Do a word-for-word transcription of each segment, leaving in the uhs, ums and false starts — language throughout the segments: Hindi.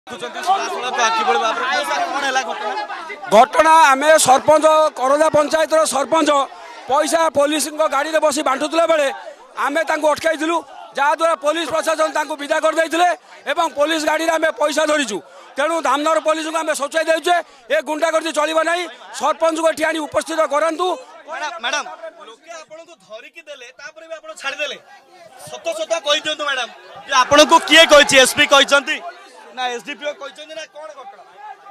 घटना आम सरपंच करोदा पंचायत सरपंच पैसा पुलिस गाड़ी में बसी बांटुला बेले आम अटकई जहाद्वारा पुलिस प्रशासन विदा करदे पुलिस गाड़ी में आम पैसा धरीचु तेणु धामनगर पुलिस को आम सोचाई देचे ए गुंडागर्दी चलो ना सरपंच को एटी उपस्थित करूँ। मैडम लोके आपनको धरिकी देले तापर भी आपण छाडी देले सत सत कहि दियंतु मैडम जे आपनको किए कहिछि एसपी कहिसंती ना एसडीपीओ कहिसंती ना कोन घटना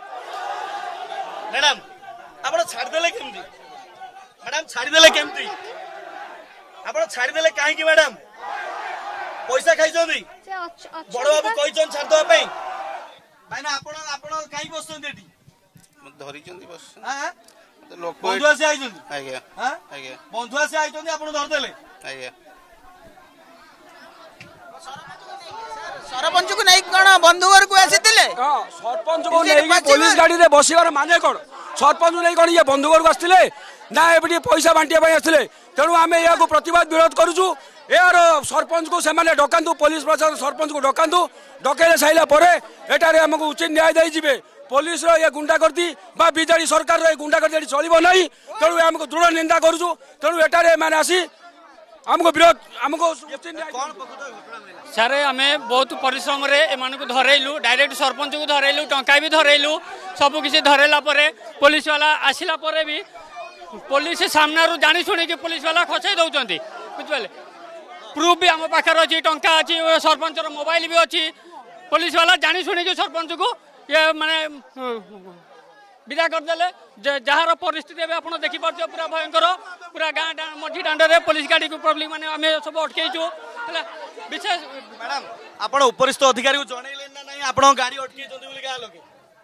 मैडम आपण छाडी देले केमती मैडम छाडी देले केमती आपण छाडी देले काहे की मैडम पैसा खाइसंती बड़ बाबू कहिसन छाड दो पई भाई ना आपण आपण काहे बसंती एटी धरिचंती बस हां लोक बंधुआ से आइछन आज्ञा हां आज्ञा बंधुआ से आइछन आपण धर देले आज्ञा सरपंच को नहीं कोन बंधुवर को आसीतिले हां सरपंच को नहीं पुलिस गाड़ी रे बसिवार माने कोन सरपंच नहीं कोन ये बंधुवर को आस्तिले ना एबडी पैसा बांटिया पई आस्तिले तेणु आमे या को प्रतिवाद विरोध करूछु यार सरपंच को से माने डकांतु पुलिस प्रशासन सरपंच को डकांतु डकेले साइला परे एटारे हमको उचित न्याय देई जिवे पुलिस रो ये गुंडागर्दी बा बीजेडी सरकार रो गुंडागर्दी चलिबो नहीं तेणु हमको दृढ़ निंदा करूछु तेणु एटारे माने आसी हमको विरोध हमको सारे आम बहुत परिश्रम रे एमान को धरेलु डायरेक्ट सरपंच को धरेलु टंका भी धरेलु सब किसी धरेला परे पुलिस वाला आसिला परे भी पुलिस सामना रू जानी शुणी कि पुलिस वाला खसई दउचंती बुझले प्रूफ भी आम पाखर अच्छी टंका अच्छी सरपंच मोबाइल भी अच्छी पुलिस वाला जानी शुणी कि सरपंच को ये माने विदा करदेले जार परिस्थिति आप देखिपार पूरा भयंकर पूरा गाँ मझी दाण्ड पुलिस गाड़ी को प्रॉब्लम माने आम सब अटकईचु विशेष मैडम आपण उपरिस्थ अधिकारी को जणैले ना नहीं आपण गाड़ी अटकईचंती बोली गाँ लोके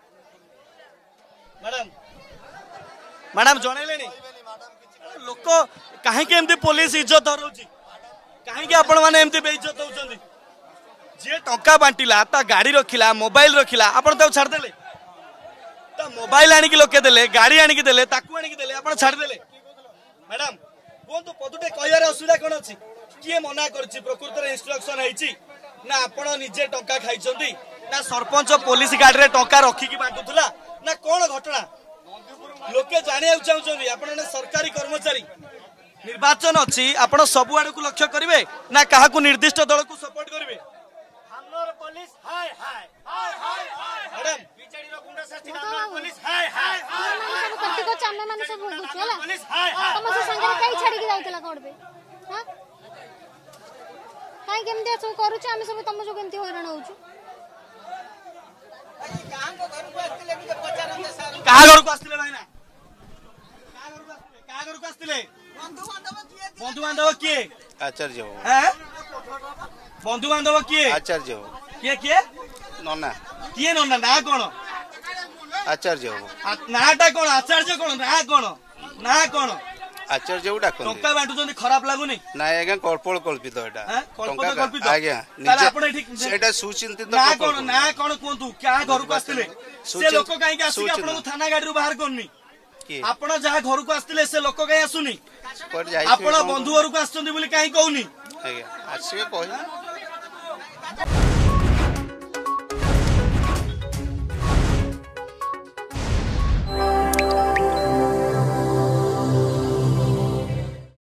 मैडम मैडम जणैले नी लोक काहे के एमती पुलिस इज्जत हरउची काहे के आपण माने एमती बेइज्जत होउचंती जे टंका बांटिला ता गाड़ी रखिला मोबाइल रखिला आपण त छाड़ देले ता मोबाइल आनी के लोके देले गाड़ी आनी के देले ताकू आनी के देले आपण छाड़ देले मैडम कोन तो पदुटे कहियार असुविधा कोन अछि किए मना करछि प्रकृत रे इंस्ट्रक्शन हैछि ना आपण निजे टंका खाइचंती ना सरपंच पुलिस गाड़ी रे टंका रखी की बांटुथला ना कोन घटना लोके जानिया चाहउचंती आपण ने सरकारी कर्मचारी निर्वाचन अछि आपण सब आड़ को लक्ष्य करिवे ना काहा को निर्दिष्ट दल को सपोर्ट करिवे हमर पुलिस हाय हाय हाय हाय मैडम बीजेडी रो गुंडा शास्त्री हमर पुलिस हाय हाय हाय सब कट्टी को चामे माने सब हो गछ होला पुलिस हाय हाय तम से संगे कई छाडी के जाइतला कोड पे हां काई केमते सब करू छ हम सब तम जो केमते हैरान होउ छ कहां को घर को आस्तिले भी पचारंते सर कहां घर को आस्तिले भाई ना कहां घर को आस्तिले कहां घर को आस्तिले बंधु बांधव किए बंधु बांधव किए आचार्य हो हैं बंधु बांधव किए आचार्य हो किए किए नन्ना किए नन्ना ना कोन आचार्य हो नाटा कोन आचार्य कोन ना कोन ना कोन आचार्य उडा कोन टंका बांटुचंदी खराब लागुनी ना आज्ञा कल्पल कल्पित एटा कल्पना कल्पित आज्ञा ताले आपण ठीक सेटा सुचिंतित ना कोन ना कोन कोंतु क्या घर को आस्तिले से लोक काई के आसी आपण को थाना गाड़ी रो बाहर कोननी आपण जहा घर को आस्तिले से लोक काई आसुनी आपण बंधु घर को आछंदी बोली काई कहउनी आज्ञा आसी कहि